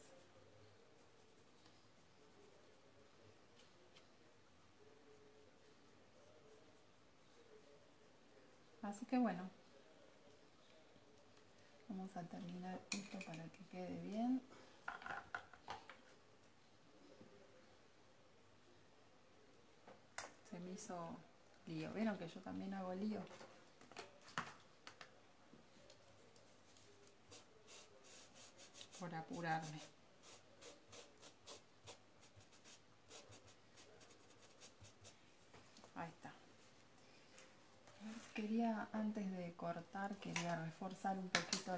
Así que bueno, vamos a terminar esto para que quede bien. Se me hizo lío. ¿Vieron que yo también hago lío? Por apurarme. Ahí está. Quería, antes de cortar, quería reforzar un poquito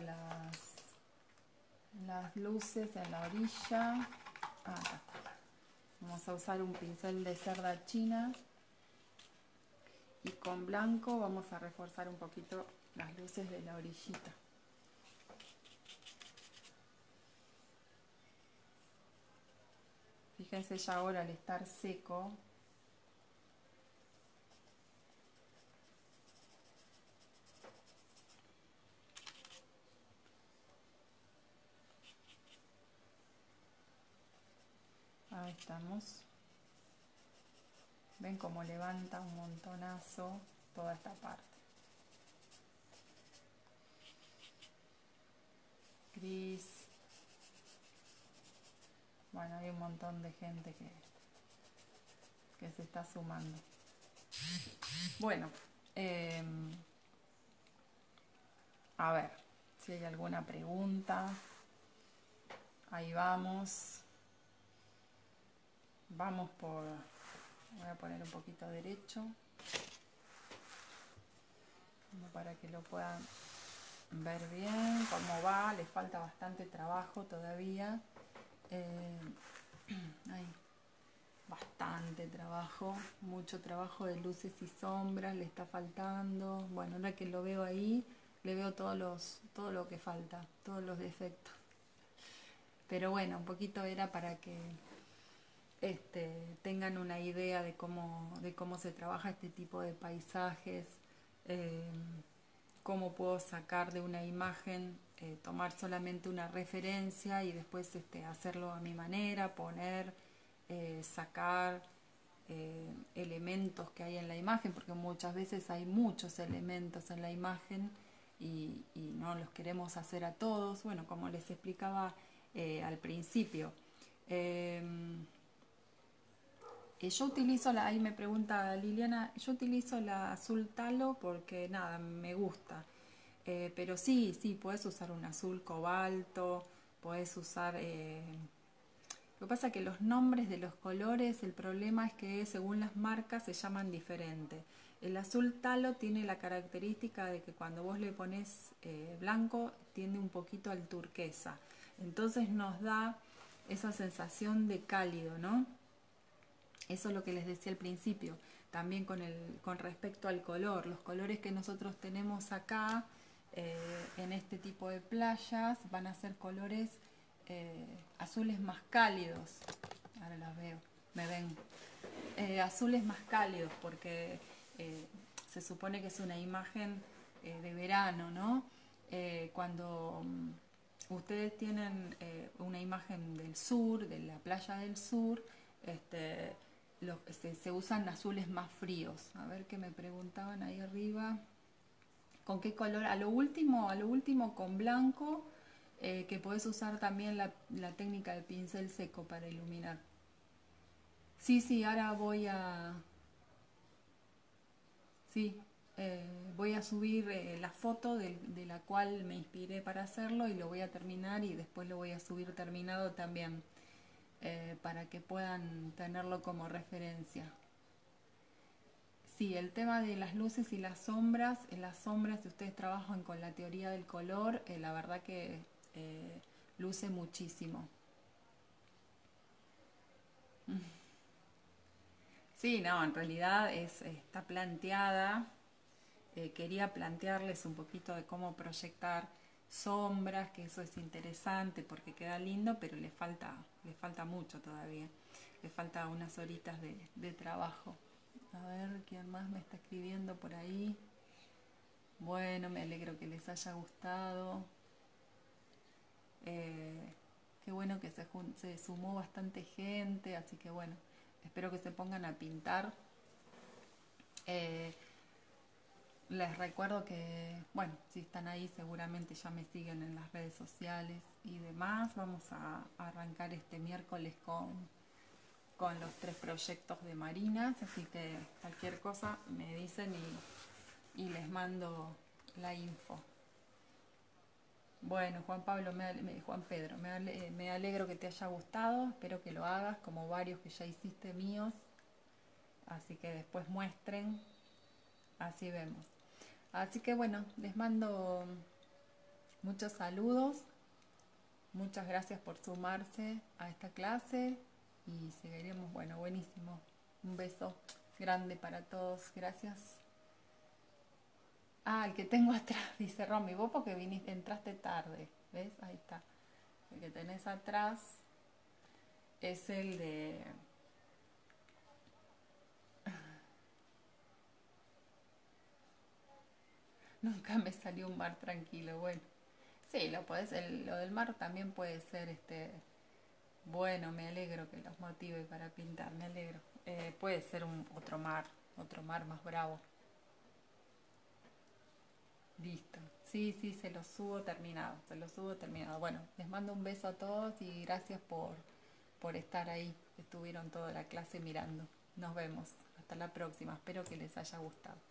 las luces en la orilla. Acá está. Vamos a usar un pincel de cerda china y con blanco vamos a reforzar un poquito las luces de la orillita. Fíjense ya ahora al estar seco, ahí estamos. Ven cómo levanta un montonazo toda esta parte. Gris. Bueno, hay un montón de gente que se está sumando. Bueno, a ver si hay alguna pregunta. Ahí vamos. Vamos por... Voy a poner un poquito derecho, como para que lo puedan ver bien cómo va. Les falta bastante trabajo todavía. Hay bastante trabajo, mucho trabajo de luces y sombras le está faltando. Bueno, ahora que lo veo ahí, le veo todo lo que falta, todos los defectos. Pero bueno, un poquito era para que tengan una idea de cómo se trabaja este tipo de paisajes, cómo puedo sacar de una imagen, tomar solamente una referencia y después hacerlo a mi manera, poner, sacar, elementos que hay en la imagen, porque muchas veces hay muchos elementos en la imagen y no los queremos hacer a todos. Bueno, como les explicaba al principio. Yo utilizo ahí me pregunta Liliana, yo utilizo la azul talo porque nada, me gusta. Pero sí, puedes usar un azul cobalto, puedes usar... lo que pasa es que los nombres de los colores, el problema es que según las marcas se llaman diferente. El azul talo tiene la característica de que cuando vos le pones blanco tiende un poquito al turquesa. Entonces nos da esa sensación de cálido, ¿no? Eso es lo que les decía al principio. También con respecto al color. Los colores que nosotros tenemos acá en este tipo de playas van a ser colores azules más cálidos. Ahora las veo, me ven. Azules más cálidos porque se supone que es una imagen de verano, ¿no? Cuando ustedes tienen una imagen del sur, de la playa del sur, se usan azules más fríos. A ver qué me preguntaban ahí arriba. ¿Con qué color? A lo último con blanco, que podés usar también la técnica de pincel seco para iluminar. Sí, ahora sí, voy a subir la foto de la cual me inspiré para hacerlo y lo voy a terminar y después lo voy a subir terminado también para que puedan tenerlo como referencia. Sí, el tema de las luces y las sombras, si ustedes trabajan con la teoría del color, la verdad que luce muchísimo. Sí, no, en realidad está planteada. Quería plantearles un poquito de cómo proyectar sombras, que eso es interesante porque queda lindo, pero le falta mucho todavía. Le falta unas horitas de trabajo. A ver, ¿quién más me está escribiendo por ahí? Bueno, me alegro que les haya gustado. Qué bueno que se sumó bastante gente, así que bueno, espero que se pongan a pintar. Les recuerdo que, bueno, si están ahí seguramente ya me siguen en las redes sociales y demás. Vamos a arrancar este miércoles con los 3 proyectos de Marinas, así que cualquier cosa me dicen y les mando la info. Bueno, Juan Pedro, me alegro que te haya gustado, espero que lo hagas como varios que ya hiciste míos, así que después muestren, así vemos. Así que bueno, les mando muchos saludos, muchas gracias por sumarse a esta clase y seguiremos, bueno, buenísimo. Un beso grande para todos, gracias. Ah, el que tengo atrás, dice Romy, vos porque entraste tarde, ¿ves? Ahí está. El que tenés atrás es el de... Nunca me salió un mar tranquilo, bueno. Sí, lo del mar también puede ser bueno, me alegro que los motive para pintar, me alegro. Puede ser otro mar más bravo. Listo. Sí, se lo subo terminado. Bueno, les mando un beso a todos y gracias por estar ahí. Estuvieron toda la clase mirando. Nos vemos. Hasta la próxima. Espero que les haya gustado.